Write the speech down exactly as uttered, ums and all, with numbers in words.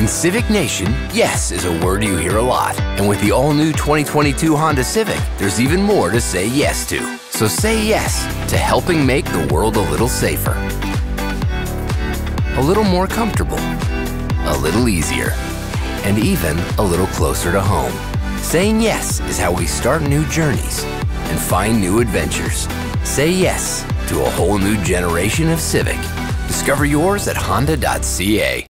In Civic Nation, yes is a word you hear a lot. And with the all-new twenty twenty-two Honda Civic, there's even more to say yes to. So say yes to helping make the world a little safer, a little more comfortable, a little easier, and even a little closer to home. Saying yes is how we start new journeys and find new adventures. Say yes to a whole new generation of Civic. Discover yours at honda dot c a.